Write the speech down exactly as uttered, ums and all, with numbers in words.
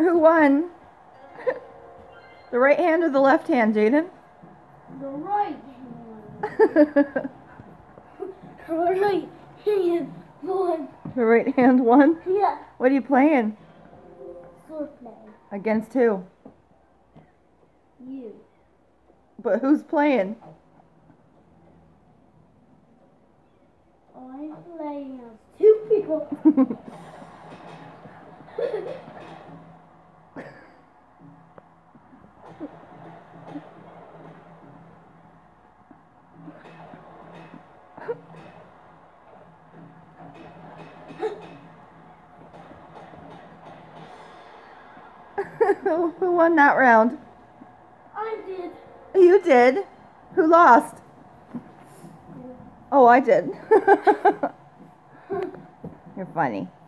Who won? The right hand or the left hand, Jaden? The right hand. The right hand won. The right hand won? Yeah. What are you playing? Sword play. Against who? You. But who's playing? I'm playing as two people. Who won that round? I did. You did. Who lost? Oh, I did. You're funny.